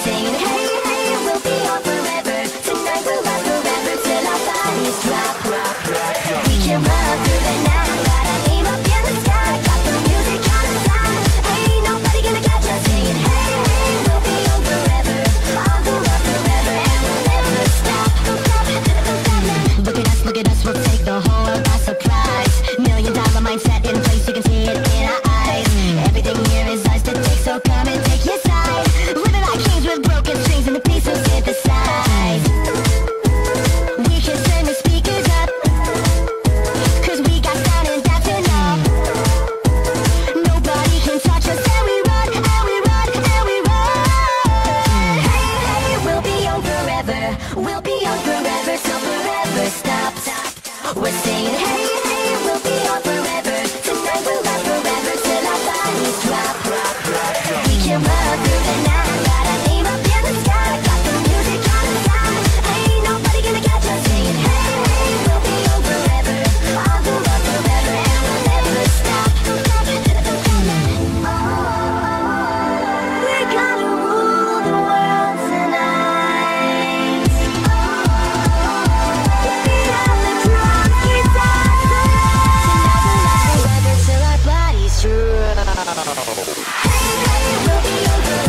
saying, hey, hey, we'll be on forever. Tonight we'll love forever till our bodies drop, drop, drop. We can run through the night, got our name up in the sky, got the music on our side. Ain't nobody gonna catch us saying, hey, hey, we'll be on forever. I'll go up forever and we'll never stop. Look at us, we'll take the whole world by surprise. $1,000,000 mindset in place, you can see it in our eyes. Everything here is ours to take, so come and take your side. Living like kings with broken strings and the peace will synthesize. We can turn the speakers up, 'cause we got sound and that's enough. Nobody can touch us and we run, and we run, and we run. Hey, hey, we'll be on forever. We'll be on forever, so forever stop. We're saying, hey, hey, we'll be on forever. Tonight we'll love forever till our bodies drop, drop, drop. We can run through the night, got our name up in the sky, got the music on our side. Ain't nobody gonna catch us saying, hey, hey, we'll be on forever. I'll go up forever and we'll never stop. We're gonna rule the world tonight. We have the drunk inside. Tonight we'll love forever till our bodies drop. Hey, hey, we'll be on forever.